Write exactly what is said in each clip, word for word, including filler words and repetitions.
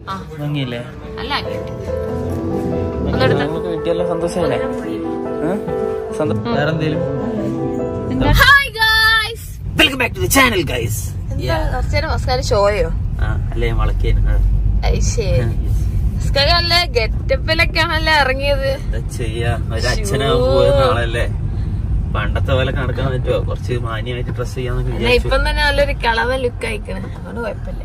ഭംഗിയില്ലേ? കിട്ടിയല്ലോ, സന്തോഷമല്ലേ? വേറെ എന്തേലും? Welcome back to the channel guys. ഷോയോ അല്ലേ വളക്കേന് ഗെറ്റപ്പിലൊക്കെയാണല്ലേ ഇറങ്ങിയത്. ചെയ്യാ ഒരു അച്ഛനാകുമ്പോ നാളല്ലേ പണ്ടത്തെ പോലെ നടക്കാൻ പറ്റുമോ? കുറച്ച് മാന്യമായിട്ട് ഡ്രസ് ചെയ്യാന്നൊക്കെ. ഇപ്പം തന്നെ നല്ലൊരു കളവ ലുക്ക് അയക്കണേ, അതുകൊണ്ട് കുഴപ്പമില്ല.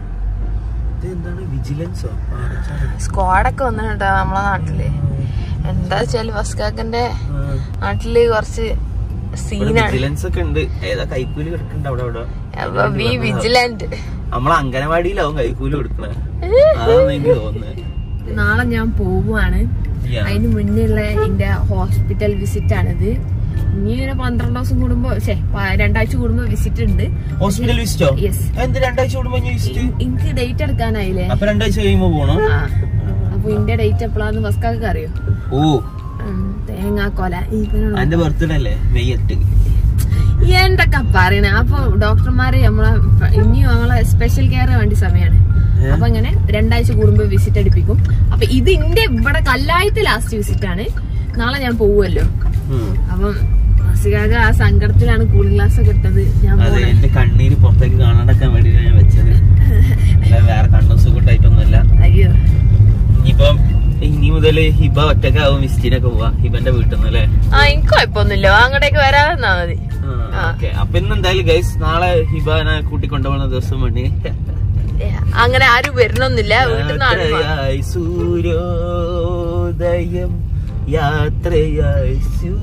സ്ക്വാഡൊക്കെ വന്നിട്ടുണ്ടോ നമ്മളെ നാട്ടില്? എന്താ വെച്ചാല് ഫസ്കാക്കന്റെ നാട്ടില് കുറച്ച് സീനാണ്. നമ്മളെ അംഗനവാടിയിലാവും കൈക്കൂലി കൊടുക്കണേ. അതാണ് എനിക്ക് തോന്നുന്നത്. നാളെ ഞാൻ പോവുകയാണ്. അതിന് മുന്നുള്ള എന്റെ ഹോസ്പിറ്റൽ വിസിറ്റ് ആണിത്. ഇനി ഒരു പന്ത്രണ്ട് ദിവസം കൂടുമ്പോ രണ്ടാഴ്ച കൂടുമ്പോ വിസിറ്റ് ഉണ്ട്. ഹോസ്പിറ്റൽ വിസിറ്റോ? യെസ്. രണ്ടാഴ്ച കൂടുമ്പോ എനിക്ക് ഡേറ്റ് എടുക്കാനായില്ലേ? അപ്പൊ രണ്ടാഴ്ച കഴിയുമ്പോ പോണോ? അപ്പൊ ഇന്റെ ഡേറ്റ് എപ്പോഴാന്ന് ഫസ്കാക്ക് അറിയോ? ഓ തേങ്ങാക്കൊല എന്റെ ബർത്ത്ഡേ അല്ലേ, മെയ് എട്ട്. എന്തൊക്കെ പറയണേ. അപ്പൊ ഡോക്ടർമാര് നമ്മളെ ഇനിയും നമ്മളെ സ്പെഷ്യൽ കെയർ വേണ്ടി സമയമാണ്. അപ്പൊ അങ്ങനെ രണ്ടാഴ്ച കൂടുമ്പോ വിസിറ്റ് അടുപ്പിക്കും. അപ്പൊ ഇത് എന്റെ ഇവിടെ കല്ലായത്ത് ലാസ്റ്റ് വിസിറ്റ് ആണ്. നാളെ ഞാൻ പോവുമല്ലോ. അപ്പം ഫസ്കാക്ക ആ സങ്കടത്തിലാണ് കൂളിംഗ് ഗ്ലാസ് ഒക്കെ ഇട്ടത്. ഞാൻ എന്റെ കണ്ണീര് പുറത്തേക്ക് കാണാണ്ടൊക്കെ വേണ്ടിട്ട് ഞാൻ വെച്ചത്. വേറെ കണ്ണു സുഖമായിട്ടൊന്നുമല്ല. അയ്യോ ഇനിയിപ്പം ഇനി മുതല് ഹിബ ഒറ്റക്കാവും വിസിറ്റിനൊക്കെ പോവാ ഹിബന്റെ വീട്ടിൽ നിന്ന് അല്ലേ? ആ എനിക്ക് കുഴപ്പമൊന്നുമില്ല, അങ്ങോട്ടേക്ക് വരാതെന്നാ മതി. അപ്പൊ ഇന്ന് എന്തായാലും ഗൈസ് നാളെ ഹിബനെ കൂട്ടിക്കൊണ്ടുപോകുന്ന ദിവസം വേണ്ടി അങ്ങനെ ആരും വരണൊന്നുമില്ല. വീട്ടിൽ നിന്നാണ് സൂര്യോദയം യാത്രയായി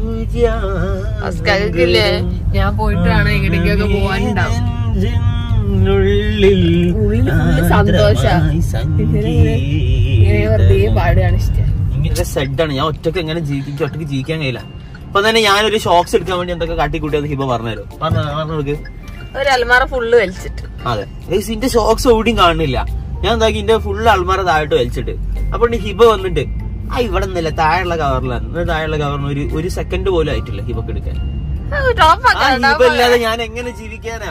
സൂര്യ ഞാൻ പോയിട്ടാണ് എങ്ങനെയൊക്കെ പോവാനുണ്ടാവും. സന്തോഷം വെറുതെ പാടുകയാണ് ഇഷ്ടം. ഇങ്ങനെ സെഡാണ് ഞാൻ ഒറ്റക്ക് എങ്ങനെ ജീവിക്കും, ഒറ്റക്ക് ജീവിക്കാൻ കഴിയില്ല. അപ്പൊ തന്നെ ഞാനൊരു ഷോക്സ് എടുക്കാൻ വേണ്ടി എന്തൊക്കെ കാട്ടിക്കൂട്ടിയത് ഹിബ പറഞ്ഞുതരും. പറഞ്ഞു ഒരു അൽമാറ ഫുള്ള് വലിച്ചിട്ട്. അതെ ഇതിന്റെ ഷോക്സ് എവിടെയും കാണുന്നില്ല. ഞാൻ എന്താക്കി ഇന്റെ ഫുള്ള് അൽമാറ താഴോട്ട് വലിച്ചിട്ട്. അപ്പൊ ഹിബ വന്നിട്ട് ആ ഇവിടെ നിന്നില്ല താഴെയുള്ള കവറിലാണ്. താഴെയുള്ള കവറിന് ഒരു ഒരു സെക്കൻഡ് പോലും ആയിട്ടില്ല ഹിബക്ക് എടുക്കാൻ. ഹിബല്ലാതെ ഞാൻ എങ്ങനെ ജീവിക്കാനാ?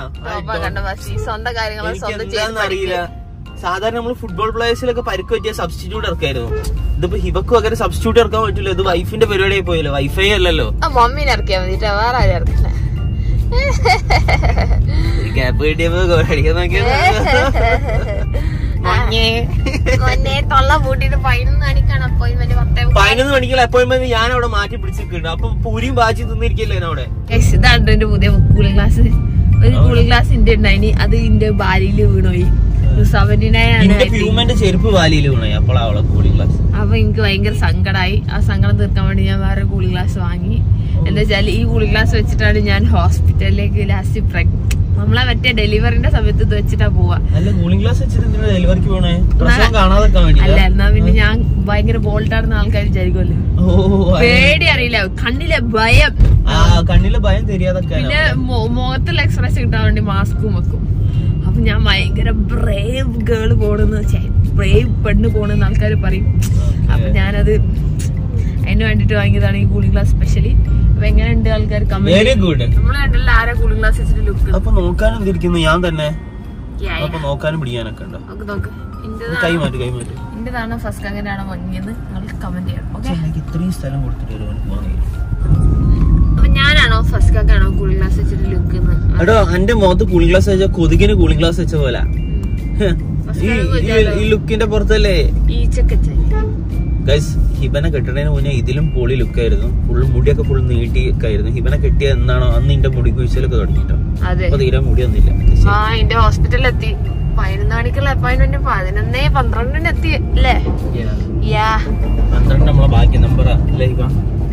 അറിയില്ല. സാധാരണ നമ്മള് ഫുട്ബോൾ പ്ലേയേഴ്സിലൊക്കെ പരിക്ക് പറ്റിയ സബ്സ്റ്റിറ്റ്യൂട്ട് ഇറക്കായിരുന്നു. ഇതിപ്പോ ഹിബക്ക് പകരം സബ്സ്റ്റിറ്റ്യൂട്ട് ഇറക്കാൻ പറ്റില്ല. ഇത് വൈഫിന്റെ പരിപാടിയായി പോയല്ലോ, വൈഫൈ അല്ലല്ലോ. മമ്മീനെ ഇറക്കിയാ മതി, വേറെ ആരും ഇറക്കില്ല. ഗ്യാപ്പ് കിട്ടിയപ്പോ അടിക്കാൻ നോക്കിയ പതിനൊന്ന് മണിക്കുള്ള അപ്പോയിന്റ്മെന്റ് ഞാൻ അവിടെ മാറ്റി പിടിച്ചിട്ടുണ്ട്. അപ്പൊ പൂരിയും ബാജി തിന്നിരിക്കല്ലേ അവിടെ. ഇതാണ് എന്റെ പുതിയ കൂളിംഗ് ഗ്ലാസ്. ഒരു കൂളിംഗ് ഗ്ലാസ് ഇന്റെ ഉണ്ടായിനി, അത് ഇന്റെ ഭാര്യയില് വീണോയി. ചെരുപ്പ് വാലിയില് വീണോയി. അപ്പോൾ അവളെ കൂളിംഗ് ഗ്ലാസ്. അപ്പൊ എനിക്ക് ഭയങ്കര സങ്കടമായി. ആ സങ്കടം തീർക്കാൻ വേണ്ടി ഞാൻ വേറെ കൂളിംഗ് ഗ്ലാസ് വാങ്ങി. എന്താ വെച്ചാൽ ഈ കൂളിംഗ് ഗ്ലാസ് വെച്ചിട്ടാണ് ഞാൻ ഹോസ്പിറ്റലിലേക്ക് ലാസ്റ്റ് നമ്മളെ മറ്റേ ഡെലിവറിന്റെ സമയത്ത് ഇത് വെച്ചിട്ടാ പോവാ. അല്ല എന്നാ പിന്നെ ഞാൻ ഭയങ്കര ബോൾട്ടാടുന്ന ആൾക്കാർ വിചാരിക്കുമല്ലോ. പേടി അറിയില്ല, കണ്ണിലെ ഭയം. കണ്ണിലെ ഭയം தெரியாതൊക്കെ. പിന്നെ മുഖത്തുള്ള എക്സ്പ്രഷൻ കിട്ടാൻ വേണ്ടി മാസ്കും വെക്കും. അപ്പൊ ഞാൻ ഭയങ്കര ബ്രേവ് ഗേള് പോണെന്ന് ബ്രേവ് പെണ്ണ് പോണെന്ന് ആൾക്കാർ പറയും. അപ്പൊ ഞാനത് അതിന് വേണ്ടിട്ട് വാങ്ങിയതാണ് ഈ കൂളിംഗ് ഗ്ലാസ് സ്പെഷ്യലി. അപ്പൊ എങ്ങനെയുണ്ട് ആൾക്കാർ കമന്റ്? നമ്മളെ കണ്ടില്ല ആരാ കൂളിംഗ് ഗ്ലാസ് വെച്ചിട്ട് ലുക്ക്. അപ്പൊ നോക്കാനും ഇരിക്കുന്നു ഞാൻ തന്നെ. അപ്പൊ നോക്കാനും പിടിക്കാനൊക്കെ ഉണ്ടോ? ഇന്റേതാണോ ഫസ്റ്റ് അങ്ങനെയാണോ ഭംഗിയെന്ന് നിങ്ങൾക്ക് കമന്റ് ചെയ്യണം. ഓക്കെ, ഇത്രയും സ്ഥലം കൊടുത്തിട്ട് അപ്പൊ ഞാനാണോ ഫസ്കാക്കാണോ കൂളിംഗ് ഗ്ലാസ് വെച്ചിട്ട് ലുക്ക്? എടോ എന്റെ മുഖത്ത് കൂളിംഗ് ഗ്ലാസ് വെച്ച കൊതുകിന് കൂളിംഗ് ഗ്ലാസ് വെച്ച പോലെ ഈ ലുക്കിന്റെ പുറത്തല്ലേ ഗൈസ്. ഹിബനെ കെട്ടണതിന് മുന്നേ ഇതിലും പൊളി ലുക്കായിരുന്നു. ഫുള്ള് മുടിയൊക്കെ ഫുൾ നീട്ടിയൊക്കെ ആയിരുന്നു. ഹിബനെ കെട്ടിയ എന്നാണോ അന്ന് ഇന്റെ മുടി കുഴിച്ചിലൊക്കെ തുടങ്ങിട്ടോ. അപ്പൊ തീരെ മുടിയൊന്നുമില്ല. എന്റെ ഹോസ്പിറ്റലിൽ എത്തി. പതിനൊന്ന് മണിക്കുള്ള അപ്പോയിന്റ്മെന്റ് പതിനൊന്നേ പന്ത്രണ്ടിന് എത്തി അല്ലേ? പന്ത്രണ്ട് നമ്മളെ ബാക്കി നമ്പറാ അല്ലേ ഹിബ?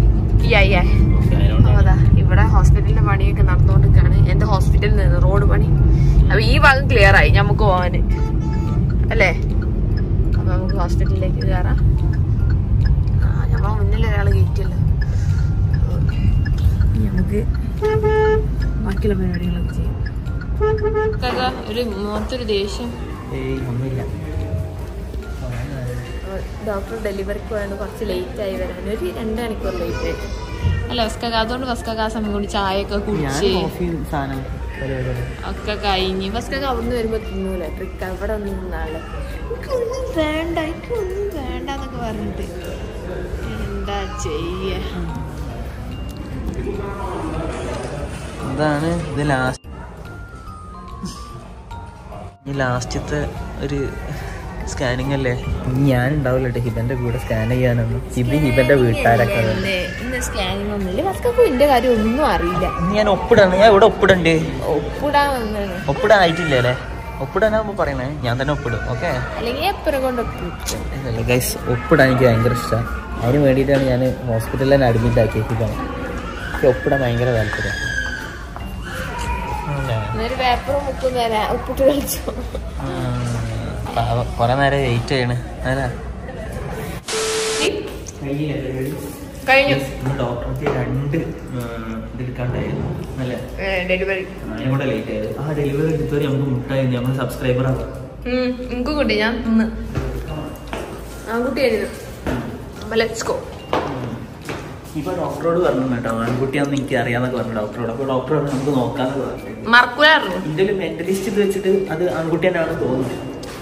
അതാ ഇവിടെ ഹോസ്പിറ്റലിന്റെ പണിയൊക്കെ നടന്നുകൊണ്ടിരിക്കാണ്. എന്റെ ഹോസ്പിറ്റലിൽ നിന്ന് റോഡ് പണി. അപ്പൊ ഈ ഭാഗം ക്ലിയർ ആയി നമുക്ക് പോവാന് അല്ലേ? അപ്പൊ നമുക്ക് ഹോസ്പിറ്റലിലേക്ക് കയറാം. ആ ഞമ്മ മുന്നിൽ ഒരാള് കയറ്റിയല്ലോ. നമുക്ക് ബാക്കിയുള്ള പരിപാടികളൊക്കെ ചെയ്യാം. ഒരു മുഖത്തൊരു ദേഷ്യം. ഡോക്ടർ ഡെലിവറിക്ക് വേണ്ടി കുറച്ച് ലേറ്റ് ആയി വരാൻ ഒരു രണ്ട് മണിക്കൂർ ലേറ്റ് ആയി അല്ല ഫസ്കാക്ക. അതുകൊണ്ട് ഫസ്കാക്ക ആ സമയം കൊണ്ട് ചായ ഒക്കെ കുടിച്ച് ഒക്കെ കഴിഞ്ഞ് ഫസ്കാക്ക അവിടുന്ന് വരുമ്പോ തിന്നൂല ട്രിക്ക് അവിടെ ഒന്നും നിന്നാളെ എനിക്കൊന്നും വേണ്ട എനിക്കൊന്നും വേണ്ട എന്നൊക്കെ പറഞ്ഞിട്ട് എന്താ ചെയ്യ. അതാണ് ഇത് ലാസ്റ്റ് ഈ ലാസ്റ്റത്തെ ഒരു സ്കാനിങ് അല്ലേ. ഞാൻ ഉണ്ടാവില്ല കേട്ടോ ഹിബന്റെ കൂടെ സ്കാൻ ചെയ്യാനൊന്നും. ഹിബി ഹിബന്റെ വീട്ടുകാരൊക്കെ സ്കാനിങ് ഒന്നുമില്ല. മക്കൾക്ക് എന്റെ കാര്യം ഒന്നും അറിയില്ല. ഞാൻ ഒപ്പിടാണ്. ഞാൻ ഇവിടെ ഒപ്പിടണ്ട്. ഒപ്പിടാൻ വന്നാണ്. ഒപ്പിടാൻ ആയിട്ടില്ല അല്ലേ? ഒപ്പിടാനാകുമ്പോ പറയണേ, ഞാൻ തന്നെ ഒപ്പിടും. ഓക്കെ അല്ലെങ്കിൽ എപ്പഴും കൊണ്ട് ഒപ്പിടും. ഗൈസ് ഒപ്പിടാൻ എനിക്ക് ഭയങ്കര ഇഷ്ടമാണ്. അതിന് വേണ്ടിയിട്ടാണ് ഞാൻ ഹോസ്പിറ്റലിൽ തന്നെ അഡ്മിറ്റ് ആക്കിയേക്കാണ്. എനിക്ക് ഒപ്പിടാൻ ഭയങ്കര താല്പര്യം. പേപ്പറും ബുക്കും തരാം ഒപ്പിട്ട് കളിച്ചു. കൊറേ നേരം വെയിറ്റ് ചെയ്യണ്. കഴിഞ്ഞു. ഡോക്ടർക്ക് രണ്ട് ഇതെടുക്കാണ്ടായിരുന്നു അല്ലേ? ഡെലിവറി അതിനും കൂടെ ലേറ്റ് ആയത്. ആ ഡെലിവറി എടുത്തവരെ നമുക്ക് മുട്ടായിരുന്നു. നമ്മൾ സബ്സ്ക്രൈബർ ആവാം. എനിക്ക് കുട്ടി ഞാൻ തിന്ന് ആൺകുട്ടിയായിരുന്നു. Let's go. ഇപ്പൊ ഡോക്ടറോട് പറഞ്ഞു കേട്ടോ ആൺകുട്ടിയാന്ന് എനിക്ക് അറിയാന്നൊക്കെ പറഞ്ഞു ഡോക്ടറോട്. അപ്പൊ ഡോക്ടർ നമുക്ക് നോക്കാന്ന് പറഞ്ഞു. മറക്കൂലായിരുന്നു. ഇന്ത്യയിൽ മെന്റലിസ്റ്റ് ഇത് വെച്ചിട്ട് അത് ആൺകുട്ടിയാണെന്ന് തോന്നുന്നു.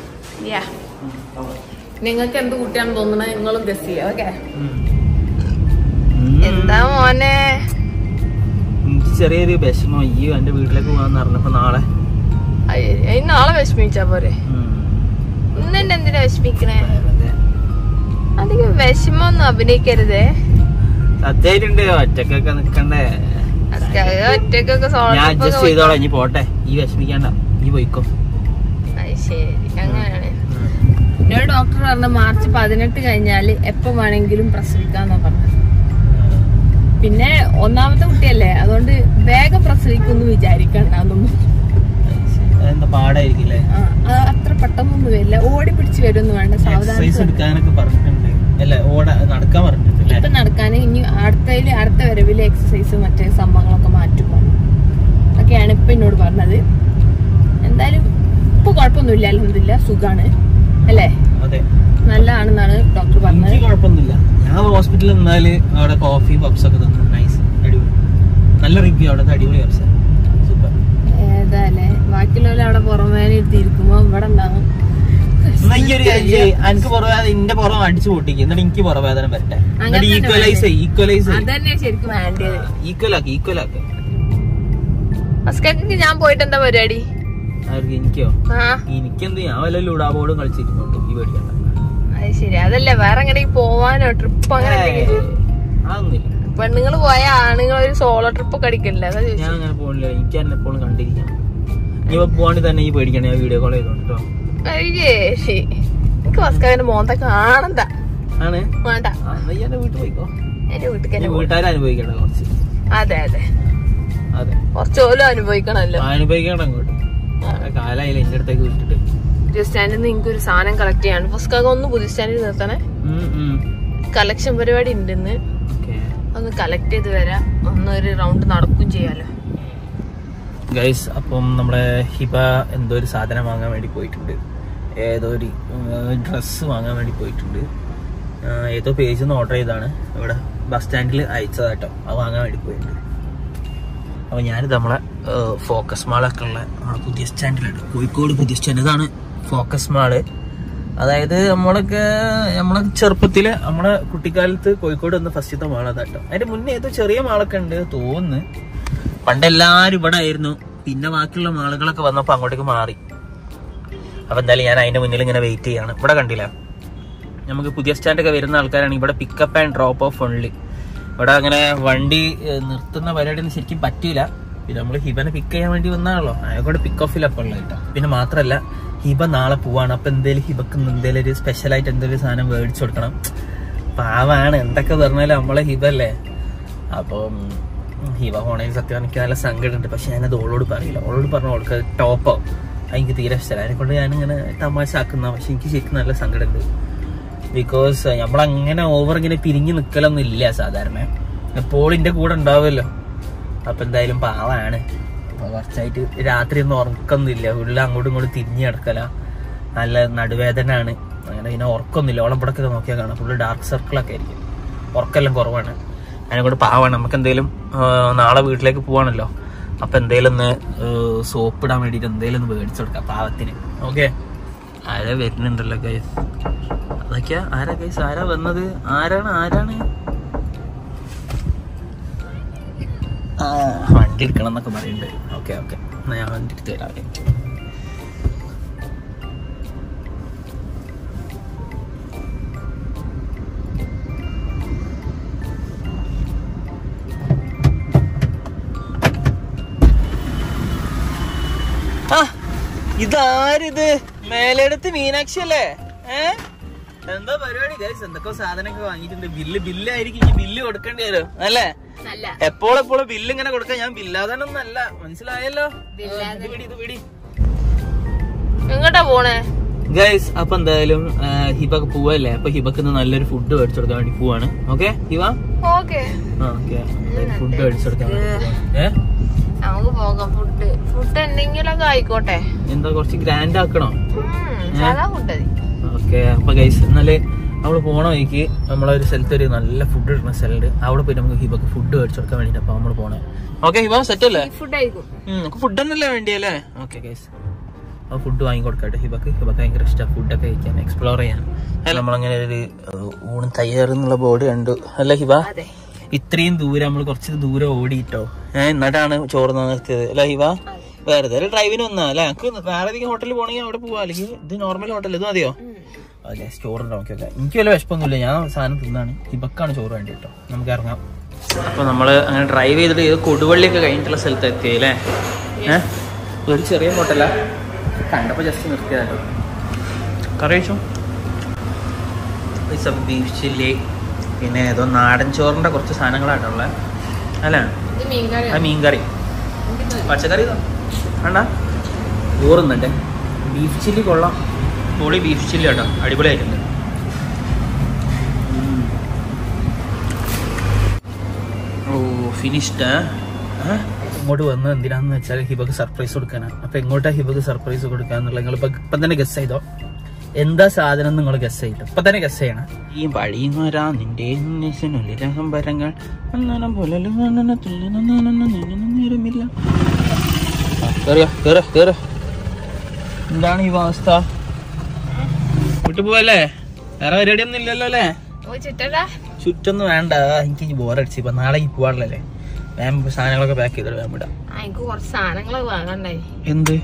നിങ്ങൾക്ക് എന്ത് കുട്ടിയാണെന്ന് തോന്നുന്നത് നിങ്ങളും ഗസ് ചെയ്യാം. ഓക്കെ എന്താ മോനെ എനിക്ക് ചെറിയൊരു വിഷമോ ഈ എന്റെ വീട്ടിലേക്ക് പോകാന്ന് പറഞ്ഞപ്പോ നാളെ നാളെ വിഷമിച്ചാ പോരെ. ഇന്ന് എന്നെ എന്തിനാ വിഷമിക്കണേ? അധികം വിഷമൊന്നും അഭിനയിക്കരുതേ. സത്യമായിട്ടുണ്ട്. ഒറ്റക്കൊക്കെ നിക്കണ്ടേ? ഒറ്റക്കൊക്കെ ഞാൻ അഡ്ജസ്റ്റ് ചെയ്തോളാം. ഇനി പോട്ടെ, ഈ വിഷമിക്കണ്ട, ഈ പോയിക്കോ. ശരി അങ്ങനെയാണ്. എന്നോട് ഡോക്ടർ പറഞ്ഞ മാർച്ച് പതിനെട്ട് കഴിഞ്ഞാല് എപ്പോ വേണമെങ്കിലും പ്രസവിക്കാന്നാ പറഞ്ഞത്. പിന്നെ ഒന്നാമത്തെ കുട്ടിയല്ലേ, അതുകൊണ്ട് വേഗം പ്രസവിക്കൊന്നും വിചാരിക്കണ്ടെന്നൊന്നും. പാടായിരിക്കില്ലേ? അത്ര പെട്ടെന്നൊന്നും വരില്ല. ഓടി പിടിച്ച് വരുമൊന്നും വേണ്ട. സാവധാനം ഇപ്പൊ നടക്കാൻ ഇനി അടുത്തതില് അടുത്ത വരവില് എക്സസൈസ് മറ്റേ സംഭവങ്ങളൊക്കെ മാറ്റും ഒക്കെയാണ് ഇപ്പൊ എന്നോട് പറഞ്ഞത്. എന്തായാലും ഇപ്പൊ കുഴപ്പമൊന്നുമില്ല. അൽഹംദുലില്ലാ സുഖാണ് അല്ലേ? നല്ലതാണെന്നാണ് ഡോക്ടർ പറഞ്ഞത്. കുഴപ്പമൊന്നുമില്ല. ഞാൻ ഹോസ്പിറ്റലിൽ നിന്നാല് അവിടെ കോഫി പപ്സ് ഒക്കെ തന്നു. നൈസ്, അടിപൊളി, നല്ല റിവ്യൂ. അവിടെ അടിപൊളി പപ്സ്, സൂപ്പർ. ഏതാല്ലേ ബാക്കിയുള്ളവരെ അവിടെ പുറമേനെ ഇരുത്തിയിരിക്കുമ്പോ ഇവിടെ ഉണ്ടാവും. എനിക്ക് പുറവേദന എന്റെ പുറം അടിച്ചു പൊട്ടിക്കും. എന്നിട്ട് എനിക്ക് പുറവേദന വരട്ടെ. ഈക്വലൈസ് ഈക്വലൈസ് അതന്നെ ശരിക്കും വേണ്ടത്. ഈക്വലാക്കി ഈക്വലാക്കി. ഞാൻ പോയിട്ട് എന്താ പരിപാടി? എനിക്കോ? എനിക്കെന്ത്, ഞാൻ വല്ല ലൂഡാബോർഡും കളിച്ചിരിക്കുന്നുണ്ട്. ഈ പേടിക്കണ്ട. അത് ശരി. അതല്ലേ വേറെ എങ്ങനെയെങ്കിലും പോവാനോ ട്രിപ്പ് അങ്ങനെ അതൊന്നുമില്ല. പെണ്ണുങ്ങള് പോയ ആണുങ്ങൾ ഒരു സോളോ ട്രിപ്പ് ഒക്കെ അടിക്കില്ല. ഞാൻ അങ്ങനെ പോണില്ല. എനിക്ക് തന്നെ എപ്പോഴും കണ്ടിരിക്കാം. നീ പോവാണെങ്കിൽ തന്നെ ഈ പേടിക്കണേ. ഞാൻ വീഡിയോ കോൾ ചെയ്തോണ്ട് കേട്ടോ. എനിക്ക് മസ്കാരന്റെ മോന്ത കാണണ്ട. ആണ് വേണ്ട. വീട്ടിൽ പോയിക്കോ. എന്റെ വീട്ടിൽ വീട്ടുകാരെ അനുഭവിക്കണ്ട കുറച്ച്. അതെ അതെ അതെ കുറച്ച് പോലും അനുഭവിക്കണല്ലോ. അനുഭവിക്കണം അങ്ങോട്ട്. കാലായില്ല എന്റെ അടുത്തേക്ക് വിട്ടിട്ട്. പുതിയ സ്റ്റാൻഡിൽ നിന്ന് നിങ്ങൾക്ക് ഒരു സാധനം കളക്ട് ചെയ്യാണ്. ഫസ്റ്റ് ഒന്ന് പുതിയ സ്റ്റാൻഡിൽ നിർത്തണേ. കളക്ഷൻ പരിപാടി ഉണ്ടെന്ന് ഒന്ന് കളക്ട് ചെയ്ത് വരാം. ഒന്നൊരു റൗണ്ട് നടക്കും ചെയ്യാലോ ഗൈസ്. അപ്പം നമ്മുടെ ഹിബ എന്തോ ഒരു സാധനം വാങ്ങാൻ വേണ്ടി പോയിട്ടുണ്ട്. ഏതോ ഒരു ഡ്രസ്സ് വാങ്ങാൻ വേണ്ടി പോയിട്ടുണ്ട്. ഏതോ പേജിൽ നിന്ന് ഓർഡർ ചെയ്താണ്. ഇവിടെ ബസ് സ്റ്റാൻഡിൽ അയച്ചതാട്ടോ. അത് വാങ്ങാൻ വേണ്ടി പോയിട്ടുണ്ട്. അപ്പോൾ ഞാനിത് നമ്മളെ ഫോക്കസ് മാളൊക്കെ ഉള്ള നമ്മളെ പുതിയ സ്റ്റാൻഡിലുണ്ട്. കോഴിക്കോട് പുതിയ സ്റ്റാൻഡ്. ഇതാണ് ഫോക്കസ് മാള്. അതായത് നമ്മളൊക്കെ നമ്മളെ ചെറുപ്പത്തിൽ നമ്മളെ കുട്ടിക്കാലത്ത് കോഴിക്കോട് വന്ന ഫസ്റ്റത്തെ മാളതാട്ടോ. അതിന്റെ മുന്നേ ഏതോ ചെറിയ മാളൊക്കെ ഉണ്ട് തോന്നുന്നു. പണ്ടെല്ലാരും ഇവിടെ ആയിരുന്നു. പിന്നെ ബാക്കിയുള്ള മാളുകളൊക്കെ വന്നപ്പോൾ അങ്ങോട്ടേക്ക് മാറി. അപ്പൊ എന്തായാലും ഞാൻ അതിന്റെ മുന്നിൽ ഇങ്ങനെ വെയിറ്റ് ചെയ്യാണ്. ഇവിടെ കണ്ടില്ല, നമുക്ക് പുതിയ സ്റ്റാൻഡൊക്കെ വരുന്ന ആൾക്കാരാണ് ഇവിടെ pickup and drop off only. ഇവിടെ അങ്ങനെ വണ്ടി നിർത്തുന്ന പരിപാടിയൊന്നും ശരിക്കും പറ്റില്ല. പിന്നെ നമ്മൾ ഹിബനെ പിക്ക് ചെയ്യാൻ വേണ്ടി വന്നാണല്ലോ, അയാൾക്കൂടെ പിക്ക് ഓഫിലൊക്കെ ഉള്ളത് കേട്ടോ. പിന്നെ മാത്രല്ല ഹിബ നാളെ പോവാണ്. അപ്പൊ എന്തേലും ഹിബക്ക് എന്തേലും ഒരു സ്പെഷ്യലായിട്ട് എന്തെങ്കിലും സാധനം മേടിച്ചു കൊടുക്കണം. പാവാണ്, എന്തൊക്കെ പറഞ്ഞാലും നമ്മളെ ഹിബ അല്ലേ. അപ്പം ഹിബ പോണേൽ സത്യം എനിക്ക് നല്ല സങ്കടമുണ്ട്. പക്ഷെ ഞാനത് ഓളോട് പറയില്ല. ഓളോട് പറഞ്ഞ ഓൾക്ക് ടോപ്പോ എനിക്ക് തീരെ ഇഷ്ടമല്ല. അതിനെക്കൊണ്ട് ഞാനിങ്ങനെ തമാശ ആക്കുന്ന. പക്ഷെ എനിക്ക് ശരിക്കും നല്ല സങ്കടമുണ്ട്. ബിക്കോസ് നമ്മളങ്ങനെ ഓവർ ഇങ്ങനെ പിരിഞ്ഞു നിൽക്കലൊന്നും ഇല്ല സാധാരണ. എപ്പോഴും എൻ്റെ കൂടെ ഉണ്ടാവുമല്ലോ. അപ്പൊ എന്തായാലും പാവാണ്. അപ്പൊ കുറച്ചായിട്ട് രാത്രി ഒന്നും ഉറക്കൊന്നുമില്ല. ഉള്ള അങ്ങോട്ടും ഇങ്ങോട്ടും തിരിഞ്ഞു കിടക്കല. നല്ല നടുവേദന ആണ്. അങ്ങനെ പിന്നെ ഉറക്കൊന്നുമില്ല. ഓളം പുറക്കൊക്കെ നോക്കിയാൽ കാണാം ഫുള്ള് ഡാർക്ക് സർക്കിളൊക്കെ ആയിരിക്കും. ഉറക്കെല്ലാം കുറവാണ്. അതിനെക്കൊണ്ട് പാവാണ്. നമുക്ക് എന്തെങ്കിലും നാളെ വീട്ടിലേക്ക് പോവാണല്ലോ. അപ്പൊ എന്തേലും ഒന്ന് സോപ്പ് ഇടാൻ വേണ്ടിട്ട് എന്തേലും ഒന്ന് മേടിച്ചു കൊടുക്കാം പാവത്തിന്. ഓക്കെ, ആരാ വരുന്നുണ്ടല്ലോ ഗൈസ്. അതൊക്കെയാ ആരാ ഗൈസ്? ആരാ വന്നത്? ആരാണ് ആരാണ്? വണ്ടി എടുക്കണം എന്നൊക്കെ പറയുന്നുണ്ട്. ഓക്കെ ഓക്കെ, എന്നാ ഞാൻ വണ്ടി എടുത്ത് തരാം. ഇതാരിത്? മേലെടുത്ത് മീനാക്ഷി അല്ലേ? ഏഹ് എന്താ പരിപാടി ഗൈസ്? എന്തൊക്കെ സാധനമൊക്കെ വാങ്ങിയിട്ടുണ്ട്. ബില്ല് ബില്ലായിരിക്കും, ഈ ബില്ല് കൊടുക്കേണ്ടി വരും അല്ലേ? എപ്പോഴെപ്പോഴും ബില്ല് ഇങ്ങനെ കൊടുക്കാൻ ഞാൻ ബില്ലാതാനൊന്നും അല്ല, മനസ്സിലായല്ലോ? എങ്ങോട്ടാ പോണേ ഗൈസ്? അപ്പൊ എന്തായാലും ഹിബക്ക് പോവല്ലേ, അപ്പൊ ഹിബക്ക് നല്ലൊരു ഫുഡ് മേടിച്ചു കൊടുക്കാൻ വേണ്ടി പോവാണ്. ഓക്കെ ഹിബ? ഫുഡ് മേടിച്ചു കൊടുക്കാൻ ഏഹ് നമുക്ക് പോകാം. ഫുഡ് ഫുഡ് എന്തെങ്കിലുമൊക്കെ ആയിക്കോട്ടെ. എന്താ കുറച്ച് ഗ്രാൻഡ് ആക്കണോ? Food okay. അപ്പൊ ഗൈസ് എന്നാല് നമ്മള് പോണ വഴിക്ക് നമ്മളൊരു സ്ഥലത്ത് ഒരു നല്ല ഫുഡ് കിട്ടുന്ന സ്ഥലമുണ്ട്. അവിടെ പോയി നമുക്ക് ഹിബക്ക് ഫുഡ് മേടിച്ചു കൊടുക്കാൻ വേണ്ടിട്ട് അപ്പൊ നമ്മള് പോണേ. ഓക്കെ ഹിബ സെറ്റ് അല്ലേ? നമുക്ക് ഫുഡ് തന്നെയല്ലേ വേണ്ടിയല്ലേ? ഓക്കെ ഗൈസ്, ആ ഫുഡ് വാങ്ങി കൊടുക്കട്ടെ ഹിബക്ക്. ഹിബക്ക് ഭയങ്കര ഇഷ്ടമാണ് ഫുഡൊക്കെ കഴിക്കാൻ, എക്സ്പ്ലോർ ചെയ്യാൻ. നമ്മളങ്ങനെ ഒരു ഊണ് തയ്യാറെന്നുള്ള ബോർഡ് കണ്ടു അല്ലേ ഹിബ? ഇത്രയും ദൂരം നമ്മൾ കുറച്ച് ദൂരം ഓടിയിട്ടോ ഏഹ് എന്നിട്ടാണ് ചോറ് നിർത്തിയത് അല്ലേ ഹിബ? വേറെ ഏതായാലും ഡ്രൈവിന് വന്നാ അല്ലെ? നമുക്ക് വേറെ ഏതെങ്കിലും ഹോട്ടലിൽ പോകണമെങ്കിൽ അവിടെ പോവാ, അല്ലെങ്കിൽ ഇത് നോർമൽ ഹോട്ടൽ ഇത് മതിയോ? അതെ, ചോറ് നോക്കിയല്ലേ. എനിക്ക് വല്ല വിശപ്പൊന്നുമില്ല, ഞാൻ സാധനം തിന്നാണ്. ഹിബക്കാണ് ചോറ് വേണ്ടി കേട്ടോ. നമുക്ക് ഇറങ്ങാം. അപ്പൊ നമ്മള് അങ്ങനെ ഡ്രൈവ് ചെയ്തിട്ട് ഇത് കൊടുവള്ളിയൊക്കെ കഴിഞ്ഞിട്ടുള്ള സ്ഥലത്ത് എത്തിയല്ലേ? ഏഹ് ഒരു ചെറിയ ഹോട്ടലാ, കണ്ടപ്പോ ജസ്റ്റ് നിർത്തിയതാട്ടോ. കറി കഴിച്ചോ? ബീഫ് ചില്ലി, പിന്നെ ഏതോ നാടൻ ചോറിന്റെ കുറച്ച് സാധനങ്ങളായിട്ടുള്ള അല്ലേ? ആ മീൻകറി, പച്ചക്കറി വേണ്ട, ചോറുന്നുണ്ട്. ബീഫ് ചില്ലി കൊള്ളാം, പൊളി ബീഫ് ചില്ലി കേട്ടോ, അടിപൊളിയായിട്ടുണ്ട്. Oh finished. ഇങ്ങോട്ട് വന്ന് എന്തിനാന്ന് വെച്ചാൽ ഹിബക്ക് സർപ്രൈസ് കൊടുക്കാനാണ്. അപ്പൊ എങ്ങോട്ടാ ഹിബക്ക് സർപ്രൈസ് കൊടുക്കാന്നുള്ള നിങ്ങൾ ഇപ്പൊ ഇപ്പം തന്നെ ഗസ് ചെയ്തോ? എന്താ സാധനം നിങ്ങൾ ഗസ് ചെയ്തോ? ഇപ്പൊ തന്നെ ഗസ് ചെയ്യണം. ഈ വഴിന്ന് വരാ നിന്റെ രഹംബരങ്ങൾ എന്താണ് ഈ അവസ്ഥ? വീട്ടിൽ പോവല്ലേ? വേറെ പരിപാടി ഒന്നും ഇല്ലല്ലോ അല്ലേ? ചുറ്റൊന്നും വേണ്ട, എനിക്ക് ബോറടിച്ച്. ഇപ്പൊ നാളെ ഈ പോവാറില്ലല്ലേ? വേം സാധനങ്ങളൊക്കെ പാക്ക് ചെയ്തിട്ട് വേം വിടാം. എന്ത്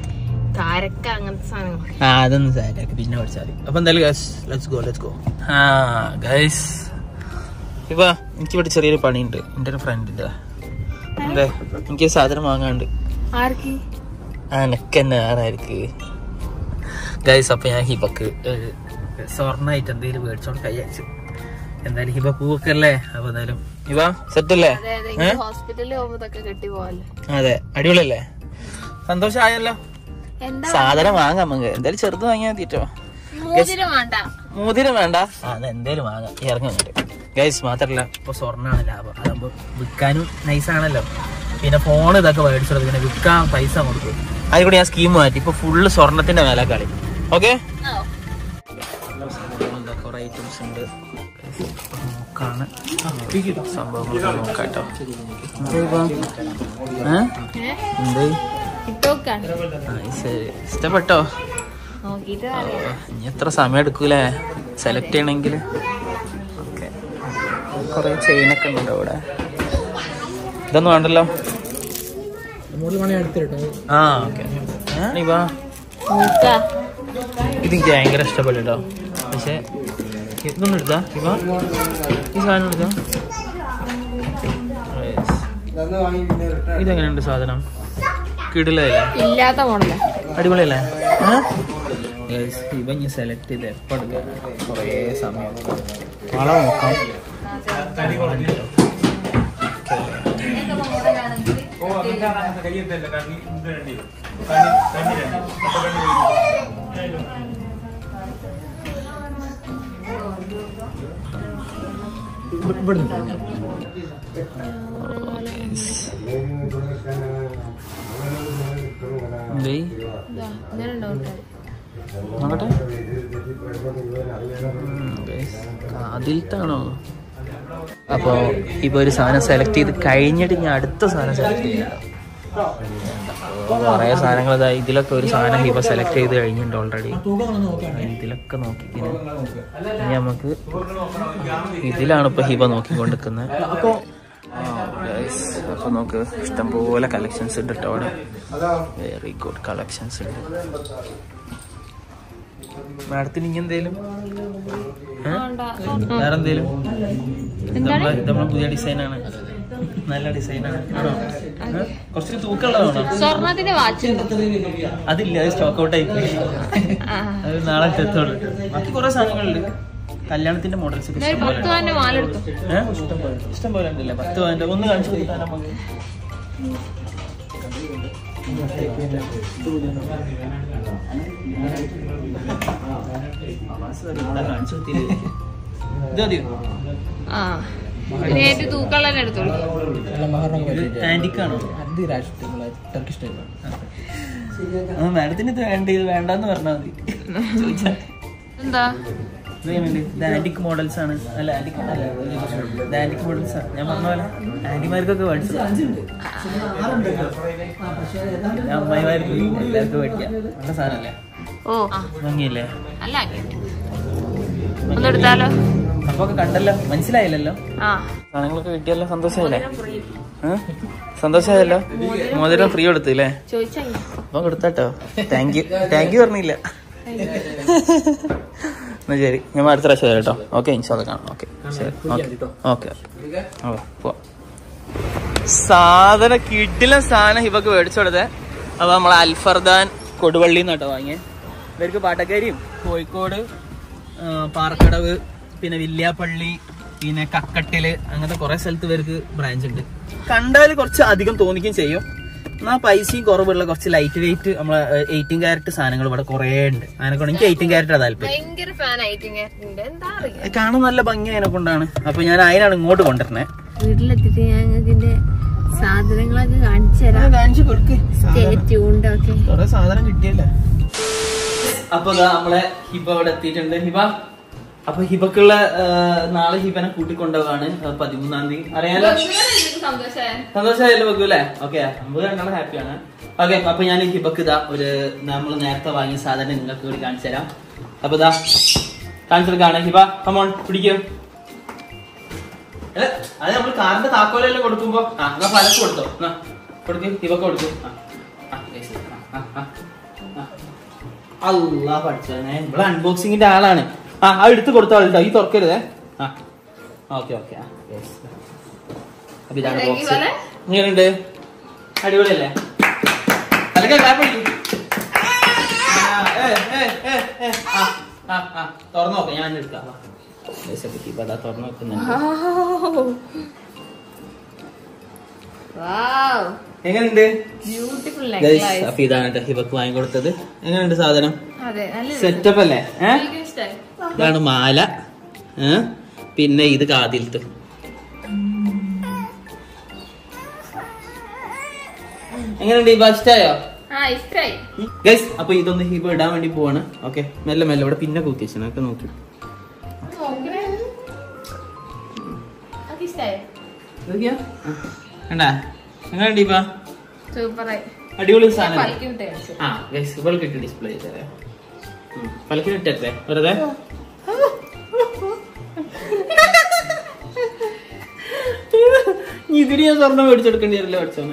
ആ അതൊന്നും സാരക്ക് പിന്നെ പഠിച്ചാൽ മതി. അപ്പൊ എന്തായാലും ലെറ്റ്സ് ഗോ ലെറ്റ്സ് ഗോ. ആ ഗൈസ് ഇപ്പൊ എനിക്ക് ഇവിടെ ചെറിയൊരു പണിയുണ്ട്. എൻ്റെ ഒരു ഫ്രണ്ടിന്റെ എന്തേ എനിക്ക് സാധനം വാങ്ങാണ്ട്. ആ നെക്കന്നെ ആരായിരിക്ക് ഗൈസ്. അപ്പൊ ഞാൻ ഹിബക്ക് സ്വർണ്ണായിട്ട് എന്തെങ്കിലും മേടിച്ചോണ്ട് കൈ അയച്ചു. എന്തായാലും ഹിബ പൂവൊക്കെ അല്ലേ? അപ്പൊ എന്തായാലും ഹിബ സെറ്റ് അല്ലേ? അതെ, അടിപൊളിയല്ലേ? സന്തോഷമായല്ലോ? സാധനം വാങ്ങാം നമുക്ക്. എന്തായാലും ചെറുത് വാങ്ങിയാൽ മതിട്ടോ. മോതിരം വേണ്ട, ആ എന്തേലും വാങ്ങാം. ഇറങ്ങുന്നുണ്ട് ഗൈസ്. മാത്രല്ല ഇപ്പൊ സ്വർണ്ണാണ് ലാഭം, അതാകുമ്പോ വിൽക്കാനും നൈസാണല്ലോ. പിന്നെ ഫോൺ ഇതൊക്കെ മേടിച്ചത് പിന്നെ വിൽക്കാൻ പൈസ കൊടുക്കും. അതിൽ ഞാൻ സ്കീം മാറ്റി, ഇപ്പൊ ഫുള്ള് സ്വർണത്തിന്റെ മേലെ കളി. ഓക്കെ, കുറെ ഐറ്റംസ് ഉണ്ട്. നോക്കാണ് സംഭവങ്ങൾ നോക്കാട്ടോ. എന്ത് ഇഷ്ടപ്പെട്ടോ? ഇനി എത്ര സമയം എടുക്കൂലേ സെലക്ട് ചെയ്യണമെങ്കിൽ? ഓക്കെ, കൊറേ ചെയിനൊക്കെ ഉണ്ടോ ഇവിടെ? ഇതൊന്നും വേണ്ടല്ലോ. ആ ഓക്കെ, ഇതെനിക്ക് ഭയങ്കര ഇഷ്ടപ്പെട്ടു കേട്ടോ. പക്ഷെ ഇതൊന്നും എടുത്താ ഇവ ഈ സാധനം എടുത്താ? ഇതെങ്ങനെയുണ്ട് സാധനം? കിടിലല്ലേ? അടിപൊളിയല്ലേ? ഇവ ഞാൻ സെലക്ട് ചെയ്ത് എപ്പോൾ എടുക്കാൻ കുറേ സമയം വള നോക്കാം. നോക്കട്ടെ, അതിൽത്താണോ? അപ്പൊ ഇപ്പൊ ഒരു സാധനം സെലക്ട് ചെയ്ത് കഴിഞ്ഞിട്ട് ഞാൻ അടുത്ത സാധനം സെലക്ട് ചെയ്യാം. കുറെ സാധനങ്ങൾ ഇതാ ഇതിലൊക്കെ ഒരു സാധനം ഹിബ സെലക്ട് ചെയ്ത് കഴിഞ്ഞിട്ടുണ്ട് ഓൾറെഡി. ഇതിലൊക്കെ നോക്കിക്കുന്നു. ഇനി നമുക്ക് ഇതിലാണ് ഇപ്പൊ ഹിബ നോക്കിക്കൊണ്ടിരിക്കുന്നത്. അപ്പൊ അപ്പൊ നോക്ക് ഇഷ്ടംപോലെ കളക്ഷൻസ് ഉണ്ട് കേട്ടോ അവിടെ. വെരി ഗുഡ് കളക്ഷൻസ് ഉണ്ട്. മാഡത്തിന് ഇനി എന്തേലും വേറെ എന്തേലും? നമ്മളെ പുതിയ ഡിസൈനാണ്, നല്ല ഡിസൈനാണ്. കുറച്ച് തൂക്കമുള്ളതാണോ? സ്വർണ്ണത്തിന്റെ വാച്ച് അതില്ല, അത് സ്റ്റോക്ക് ഔട്ട് ആയി പോയി. അത് നാളെ എത്തോളൂ. ബാക്കി കുറെ സാധനങ്ങളുണ്ട്. കല്യാണത്തിന്റെ മോഡൽസ് ഒക്കെ ഇഷ്ടം പോലെ ഇഷ്ടം പോലെ ഉണ്ടല്ലേ. പത്ത് പവന്റെ ഒന്ന് കാണിച്ചു കൊടുക്കാൻ നമുക്ക്. കാണിച്ചു ആന്റിക്കാണോ? മാഡത്തിന് ഇത് വേണ്ട, ഇത് വേണ്ടെന്ന് പറഞ്ഞാൽ മതി. എന്താ ആന്റിക് മോഡൽസ് ആണ്. അല്ല ആന്റിക് ആന്റിക് മോഡൽസ് ആണ്. ഞാൻ പറഞ്ഞ പോലെ ആന്റിമാർക്കൊക്കെ മേടിച്ചു, അമ്മായിമാർക്ക് എല്ലാവർക്കും മേടിക്കാം. നല്ല സാധനല്ലേ? ഓ ഭംഗിയല്ലേ? എടുത്താലോ? അപ്പൊ കണ്ടല്ലോ, മനസ്സിലായില്ലല്ലോ. സാധനങ്ങളൊക്കെ കിട്ടിയല്ലോ, സന്തോഷമായില്ലേ? സന്തോഷമായല്ലോ. മോതിരം ഫ്രീ കൊടുത്തില്ലേ? അപ്പൊ കൊടുത്താട്ടോ. താങ്ക് യു താങ്ക് യു പറഞ്ഞില്ല. എന്നാ ശരി, ഞാൻ അടുത്ത പ്രാവശ്യം കേട്ടോ. ഓക്കെ, ഇൻഷാല്ലാ കാണാം. ഓക്കെ ശരി, ഓക്കെ ഓക്കെ. സാധനം കിടില സാധനം ഹിബക്ക് മേടിച്ചു കൊടുത്തേ. അപ്പൊ നമ്മളെ അൽഫർദാൻ കൊടുവള്ളി എന്നാട്ടോ വാങ്ങിയത്. ഇവർക്ക് പാട്ടക്കാരിയും കോഴിക്കോട്, പാറക്കടവ്, പിന്നെ വില്യാപ്പള്ളി, പിന്നെ കക്കട്ടില്, അങ്ങനത്തെ കുറെ സ്ഥലത്ത് ഇവർക്ക് ബ്രാഞ്ച് ഉണ്ട്. കണ്ടാൽ കുറച്ച് അധികം തോന്നിക്കുകയും ചെയ്യും. എന്നാ പൈസയും കുറവുള്ള കുറച്ച് ലൈറ്റ് വെയിറ്റ് നമ്മളെ എയ്റ്റീൻ ക്യാരറ്റ് സാധനങ്ങൾ ഇവിടെ കുറെ ഉണ്ട്. അതിനെക്കൊണ്ട് എനിക്ക് എയ്റ്റീൻ ക്യാരറ്റ് താല്പര്യം. കാണാൻ നല്ല ഭംഗി അതിനെ കൊണ്ടാണ്. അപ്പൊ ഞാൻ അതിനാണ് ഇങ്ങോട്ട് കൊണ്ടുവരണേ. വീട്ടിലെത്തിട്ട് ഞങ്ങൾക്ക് സാധനങ്ങളൊക്കെ കാണിച്ചു തരാം. കാണിച്ചു കൊടുക്ക്. കുറെ സാധനം കിട്ടിയല്ലേ. അപ്പൊ നമ്മളെ ഹിബ ഇവിടെ എത്തിയിട്ടുണ്ട്. ഹിബ, അപ്പൊ ഹിബക്കുള്ള നാളെ ഹിബനെ കൂട്ടിക്കൊണ്ടുപോവാണ് പതിമൂന്നാം തീയതി. അറിയാലോ, സന്തോഷമായല്ലോ വെക്കൂ അല്ലേ? ഓക്കെ, നമുക്ക് രണ്ടാളും ഹാപ്പിയാണ്. ഓക്കെ, അപ്പൊ ഞാൻ ഹിബക്ക് ഇതാ ഒരു നമ്മൾ നേരത്തെ വാങ്ങിയ സാധനം നിങ്ങൾക്ക് കൂടി കാണിച്ചു തരാം. അപ്പൊ ഇതാ കാണിച്ചെടുക്കാണ്. ഹിബ കമോൺ പിടിക്കോ. അത് നമ്മൾ കാറിന്റെ താക്കോലെല്ലാം കൊടുക്കുമ്പോ ആ എന്നാ ഫലക്ക് കൊടുത്തോ. കൊടുക്കും, ഹിബക്ക് കൊടുക്കും. അല്ലാ പഠിച്ചേ, ഇവിടെ അൺബോക്സിങ്ങിന്റെ ആളാണ്. ആ അത് എടുത്ത് കൊടുത്താൽ കേട്ടോ, ഈ തുറക്കരുതേ. ആ ഓക്കെ ഓക്കെ. അപ്പൊ ഇതാണ് ബോക്സ്. എങ്ങനെയുണ്ട്? അടിപൊളിയല്ലേ? അതൊക്കെ തുറന്നു നോക്കാം, ഞാൻ എടുക്കാം. തുറന്നു നോക്കുന്നുണ്ട്. എങ്ങനെയുണ്ട്? അപ്പൊ ഇതാണ് ഹിബക്ക് വാങ്ങിക്കൊടുത്തത്. എങ്ങനെയുണ്ട് സാധനം? സെറ്റപ്പ് അല്ലേ? ഏഹ് ഇതാണ് മാല, പിന്നെ ഇത് കാതിലത്ത്. എങ്ങനെയുണ്ട് ഹിബ? ഇഷ്ടായോ? ഗൈസ്, അപ്പൊ ഇതൊന്ന് ഹിബ ഇടാൻ വേണ്ടി പോവാണ്. ഓക്കെ, മെല്ലെ മെല്ലെ ഇവിടെ പിന്നെ കൂത്തിച്ചൊക്കെ നോക്കി. കണ്ടാ എങ്ങനെയുണ്ട് ഹിബ? അടിപൊളി സാധനം. ആ ഗൈസ്, ഇവൾക്ക് ഇട്ട് ഡിസ്പ്ലേ ചെയ്തേ. പലക്കിനിട്ടേ വെറുതെ. ഇതിന് ഞാൻ സ്വർണ്ണം മേടിച്ചെടുക്കേണ്ടി വരില്ല പഠിച്ചോന്ന്.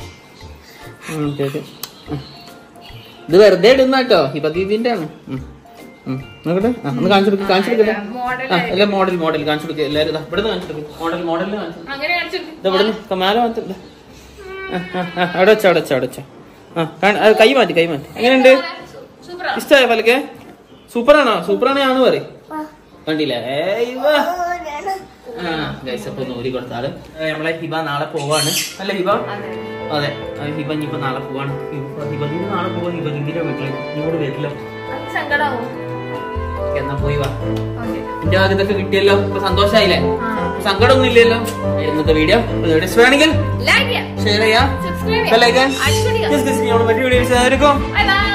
ഇത് വെറുതെ ഇടുന്നാട്ടോ, ഹിബ ദീദിന്റെ ആണ്. നോക്കട്ടെ, ഒന്ന് കാണിച്ചെടുക്ക കാണിച്ചെടുക്കട്ടെ. അല്ല മോഡൽ മോഡൽ കാണിച്ചെടുക്കുക എല്ലാരും. ഇവിടെ നിന്ന് കാണിച്ചെടുക്കും. മോഡൽ മോഡലിന് കാണിച്ചു. ഇവിടെ മാല മാത്രം അവിടെ വെച്ച അവിടെ വെച്ച അവിടെ വെച്ച. ആ കൈ മാറ്റി കൈ മാറ്റി. എങ്ങനെയുണ്ട്? ഇഷ്ടമായ പലക്കെ? സൂപ്പറാണോ? സൂപ്പറാണ് ഞാൻ പറയും. കണ്ടില്ലേ? അപ്പൊ നൂരി കൊടുത്താല് നമ്മളെ ഹിബ നാളെ പോവാണ്. അല്ല ഹിബ? അതെ, ഹിബ ഇനിയിപ്പോ നാളെ പോവാണ്. ഹിബ നീ നാളെ പോവാ. ഹിബ നിന്റെ വീട്ടില് ഇങ്ങോട്ട് വരില്ല. എന്നാ പോയി വാ. എന്റെ ഭാഗത്തൊക്കെ കിട്ടിയല്ലോ. ഇപ്പൊ സന്തോഷായില്ലേ? സങ്കടമൊന്നും ഇല്ലല്ലോ. ഇന്നത്തെ വീഡിയോ വേണമെങ്കിൽ ഷെയർ ചെയ്യാം. മറ്റു വീഡിയോസ് ആയിരിക്കും.